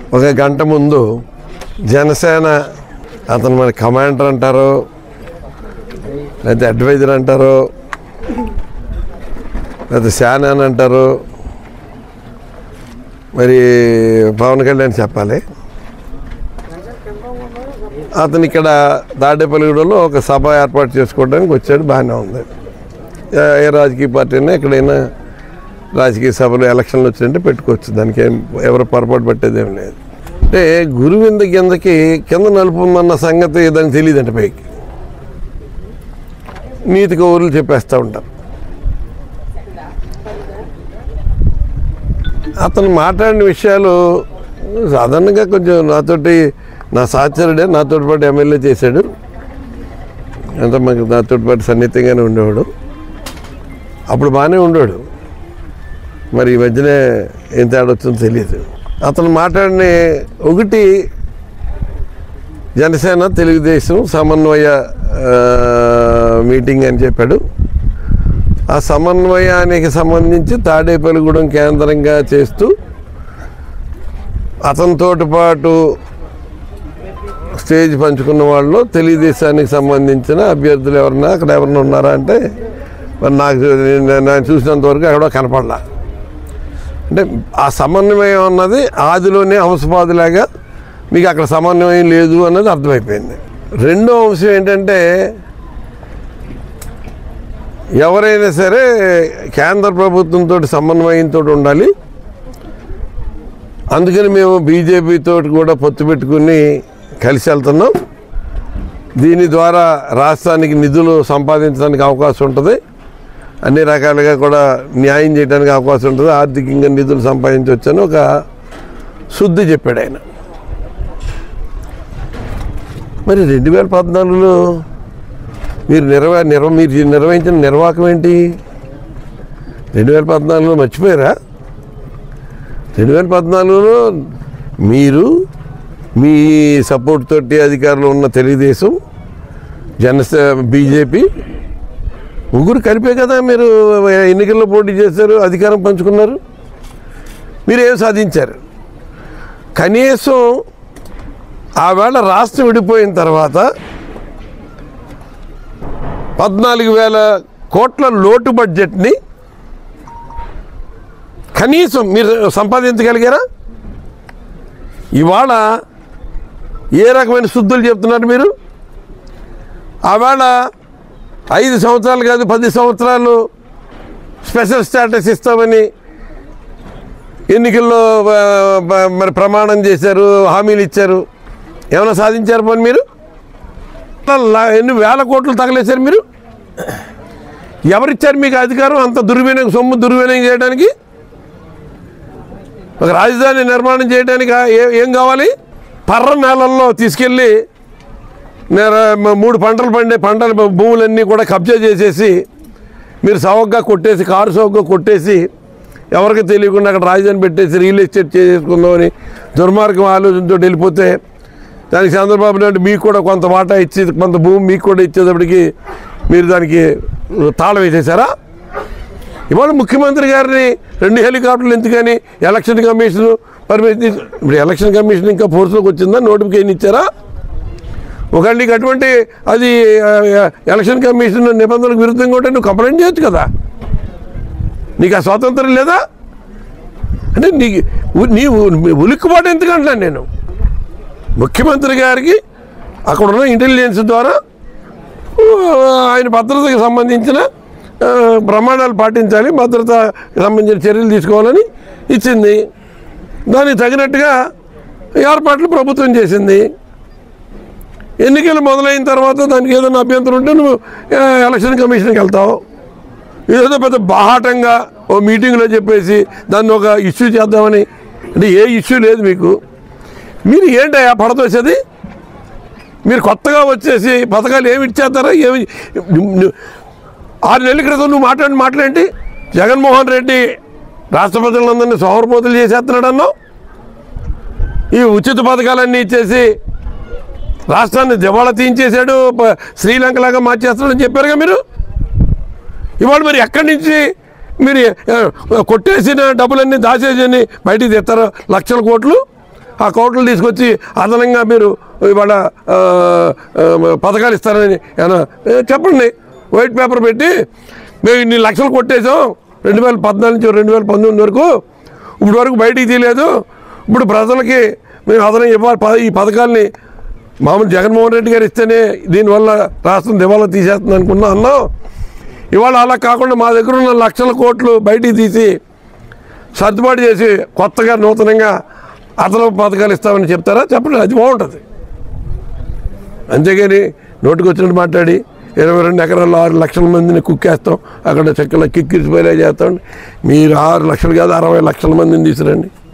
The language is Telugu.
ఒక గంట ముందు జనసేన అతను మరి కమాండర్ అంటారు, లేకపోతే అడ్వైజర్ అంటారు, లేకపోతే శానా అని అంటారు, మరి పవన్ కళ్యాణ్ చెప్పాలి. అతను ఇక్కడ తాడేపల్లిగూడలో ఒక సభ ఏర్పాటు చేసుకోవడానికి వచ్చాడు, బాగానే ఉంది. ఏ రాజకీయ పార్టీ అయినా ఎక్కడైనా రాజకీయ సభలు ఎలక్షన్లు వచ్చిందంటే పెట్టుకోవచ్చు, దానికి ఎవరు పొరపాటు పట్టేదేం లేదు. అంటే గురువింద కిందకి కింద నలుపుందన్న సంగతి దానికి తెలియదంటే పైకి నీతి కౌరులు చెప్పేస్తూ ఉంటారు. అతను మాట్లాడిన విషయాలు సాధారణంగా కొంచెం నా సహచరుడే, నాతో పాటు ఎమ్మెల్యే చేశాడు, అంత మాకు నాతో పాటు సన్నిహితంగానే ఉండేవాడు. అప్పుడు బాగానే ఉండేవాడు, మరి ఈ మధ్యనే ఏం తేడా వచ్చిందో తెలియదు. అతను మాట్లాడిన ఒకటి జనసేన తెలుగుదేశం సమన్వయ మీటింగ్ అని చెప్పాడు. ఆ సమన్వయానికి సంబంధించి తాడేపల్లిగూడెం కేంద్రంగా చేస్తూ అతనితో పాటు స్టేజ్ పంచుకున్న వాళ్ళు తెలుగుదేశానికి సంబంధించిన అభ్యర్థులు అక్కడ ఎవరన్నా ఉన్నారా అంటే మరి నేను చూసినంతవరకు ఎక్కడో కనపడలా. అంటే ఆ సమన్వయం అన్నది ఆదిలోనే హంసపాదులాగా మీకు అక్కడ సమన్వయం లేదు అన్నది అర్థమైపోయింది. రెండో అంశం ఏంటంటే ఎవరైనా సరే కేంద్ర ప్రభుత్వంతో సమన్వయంతో ఉండాలి, అందుకని మేము బీజేపీతో కూడా పొత్తు పెట్టుకుని కలిసి వెళ్తున్నాం. దీని ద్వారా రాష్ట్రానికి నిధులు సంపాదించడానికి అవకాశం ఉంటుంది, అన్ని రకాలుగా కూడా న్యాయం చేయడానికి అవకాశం ఉంటుంది, ఆర్థికంగా నిధులు సంపాదించవచ్చని ఒక శుద్ధి చెప్పాడు ఆయన. మరి 2014లో మీరు నిర్వహించిన నిర్వాహకం ఏంటి? 2014లో మర్చిపోయారా? 2014లో మీరు మీ సపోర్ట్ తోటి అధికారంలో ఉన్న తెలుగుదేశం, జనసేన, బీజేపీ ముగ్గురు కలిపే కదా మీరు ఎన్నికల్లో పోటీ చేశారు, అధికారం పంచుకున్నారు. మీరు ఏం సాధించారు? కనీసం ఆవేళ రాష్ట్రం విడిపోయిన తర్వాత 14,000 కోట్ల లోటు బడ్జెట్ని కనీసం మీరు సంపాదించగలిగారా? ఇవాళ ఏ రకమైన శుద్ధులు చెప్తున్నారు మీరు? ఆవేళ 5 సంవత్సరాలు కాదు 10 సంవత్సరాలు స్పెషల్ స్టేటస్ ఇస్తామని ఎన్నికల్లో మరి ప్రమాణం చేశారు, హామీలు ఇచ్చారు. ఏమైనా సాధించారు పోనీ మీరు? ఎన్ని వేల కోట్లు తగలేశారు మీరు. ఎవరిచ్చారు మీకు అధికారం అంత దుర్వినియోగం, సొమ్ము దుర్వినియోగం చేయడానికి? ఒక రాజధాని నిర్మాణం చేయడానికి ఏం కావాలి? పర్ర నేలల్లో తీసుకెళ్ళి 3 పంటలు పండే భూములన్నీ కూడా కబ్జా చేసేసి మీరు సౌకగా కొట్టేసి, కారు సౌకగా కొట్టేసి, ఎవరికి తెలియకుండా అక్కడ రాజధాని పెట్టేసి రియల్ ఎస్టేట్ చేసుకుందామని దుర్మార్గం ఆలోచనతో వెళ్ళిపోతే దానికి చంద్రబాబు నాయుడు మీకు కూడా కొంత వాటా ఇచ్చి, కొంత భూమి మీకు కూడా ఇచ్చేటప్పటికి మీరు దానికి తాళం వేసేసారా? ఇవాళ ముఖ్యమంత్రి గారిని 2 హెలికాప్టర్లు ఎందుకని ఎలక్షన్ కమిషన్ పర్మిషన్, ఇప్పుడు ఎలక్షన్ కమిషన్ ఇంకా ఫోర్స్లోకి వచ్చిందా? నోటిఫికేషన్ ఇచ్చారా? ఒకవేళ నీకు అటువంటి అది ఎలక్షన్ కమిషన్ నిబంధనలకు విరుద్ధంగా ఉంటే నువ్వు కంప్లైంట్ చేయొచ్చు కదా. నీకు ఆ స్వాతంత్రం లేదా? అంటే నీవు ఉలిక్కిపాటు ఎందుకంటున్నాను నేను. ముఖ్యమంత్రి గారికి అక్కడున్న ఇంటెలిజెన్స్ ద్వారా ఆయన భద్రతకు సంబంధించిన ప్రమాణాలు పాటించాలి, భద్రతకు సంబంధించిన చర్యలు తీసుకోవాలని ఇచ్చింది. దానికి తగినట్టుగా ఏర్పాట్లు ప్రభుత్వం చేసింది. ఎన్నికలు మొదలైన తర్వాత దానికి ఏదైనా అభ్యంతరం ఉంటే నువ్వు ఎలక్షన్ కమిషన్కి వెళ్తావు. ఇదేదో పెద్ద బాహాటంగా ఓ మీటింగ్లో చెప్పేసి దాన్ని ఒక ఇష్యూ చేద్దామని, అంటే ఏ ఇష్యూ లేదు మీకు. మీరు ఏంటయ్యా పడతోసేది? మీరు కొత్తగా వచ్చేసి పథకాలు ఏమి ఇచ్చేస్తారా? 6 నెలల క్రితం నువ్వు మాట్లాడేంటి? జగన్మోహన్ రెడ్డి రాష్ట్ర ప్రజలందరినీ సోమరిపోతులు చేసేస్తున్నాడు అన్నావు. ఈ ఉచిత పథకాలన్నీ ఇచ్చేసి రాష్ట్రాన్ని దివాళా తీయించేశాడు, శ్రీలంకలాగా మార్చేస్తాడని చెప్పారుగా మీరు. ఇవాళ మరి ఎక్కడి నుంచి మీరు కొట్టేసిన డబ్బులన్నీ దాచేసి బయటికి తెస్తారు? లక్షల కోట్లు ఆ కోట్లు తీసుకొచ్చి అదనంగా మీరు ఇవాళ పథకాలు ఇస్తారని ఏమన్నా చెప్పండి. వైట్ పేపర్ పెట్టి మేము ఇన్ని లక్షలు కొట్టేసాం 2014 నుంచి 2019 వరకు, ఇప్పుడు వరకు బయటికి తీయలేదు, ఇప్పుడు ప్రజలకి మేము అదనం ఇవ్వాలి, ఈ పథకాల్ని మామూలు జగన్మోహన్ రెడ్డి గారు ఇస్తేనే దీనివల్ల రాష్ట్రం దివాలా తీసేస్తుంది అన్నాం. ఇవాళ అలా కాకుండా మా దగ్గర ఉన్న లక్షల కోట్లు బయటికి తీసి సర్దుబాటు చేసి కొత్తగా నూతనంగా అదనపు పథకాలు ఇస్తామని చెప్తారా? చెప్పండి, అది బాగుంటుంది. అంతేగాని నోటికి వచ్చినట్టు మాట్లాడి 22 ఎకరాల్లో 6 లక్షల మందిని కుక్కేస్తాం, అక్కడ చెక్కల కిక్కిరిసిపోయేలా చేస్తాం. మీరు 6 లక్షలు కాదు 60 లక్షల మందిని తీసుకురండి.